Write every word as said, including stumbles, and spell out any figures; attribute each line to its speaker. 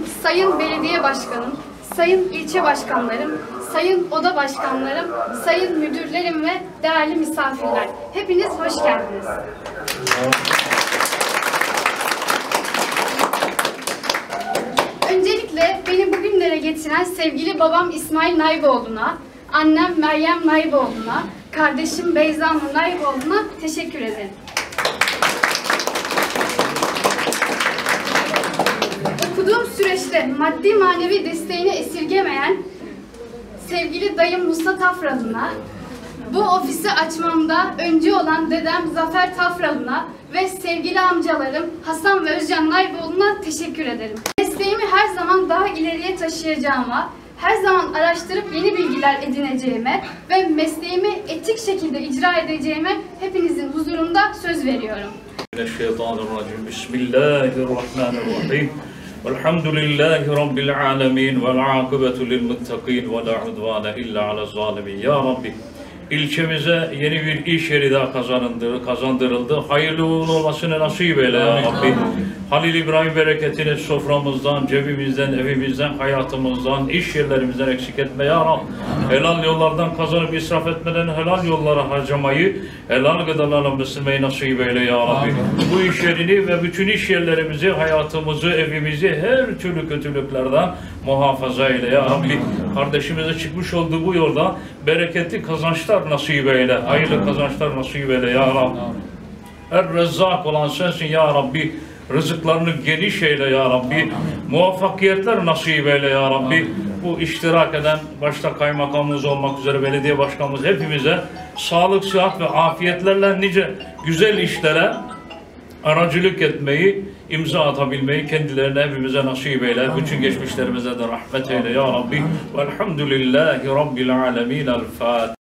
Speaker 1: sayın belediye başkanım, sayın ilçe başkanlarım, sayın oda başkanlarım, sayın müdürlerim ve değerli misafirler. Hepiniz hoş geldiniz. Öncelikle beni bugünlere getiren sevgili babam İsmail Nayboğlu'na, annem Meryem Nayboğlu'na, kardeşim Beyza Nur Nayboğlu'na teşekkür ederim. Okuduğum süreçte maddi manevi desteğini esirgemeyen sevgili dayım Musa Tafralı'na, bu ofisi açmamda öncü olan dedem Zafer Tafralı'na ve sevgili amcalarım Hasan ve Özcan Nayboğlu'na teşekkür ederim. Mesleğimi her zaman daha ileriye taşıyacağıma, her zaman araştırıp yeni bilgiler edineceğime ve mesleğimi etik şekilde icra edeceğime hepinizin huzurunda söz veriyorum.
Speaker 2: Mineşşeytanirracim. Bismillahirrahmanirrahim. Velhamdülillahi Rabbil alemin vel akibetu lil muttaqin ve la udvane illa ala zalimin. Ya Rabbi, ilçemize yeni bir iş yeri daha kazandırıldı. kazandırıldı. Hayırlı uğurlu olmasını nasip eyle ya Rabbi. Halil İbrahim bereketini soframızdan, cebimizden, evimizden, hayatımızdan, iş yerlerimizden eksik etme ya Rabbi. Helal yollardan kazanıp israf etmeden helal yollara harcamayı, helal gıdalarla beslemeyi nasip eyle ya Rabbi. Bu iş yerini ve bütün iş yerlerimizi, hayatımızı, evimizi her türlü kötülüklerden muhafaza eyle ya Rabbi. Kardeşimize çıkmış olduğu bu yolda bereketli kazançlar nasip eyle, hayırlı kazançlar nasip eyle ya Rabbi. Er-Rezzak olan sensin ya Rabbi. Rızıklarını geniş eyle ya Rabbi. Muvaffakiyetler nasip eyle ya Rabbi. Bu iştirak eden başta kaymakamımız olmak üzere belediye başkanımız hepimize sağlık, sıhhat ve afiyetlerle nice güzel işlere aracılık etmeyi, imza atabilmeyi kendilerine hepimize nasip eyle. Bütün geçmişlerimize de rahmet eyle ya Rabbi. Velhamdülillahi Rabbil alemin. El Fatiha.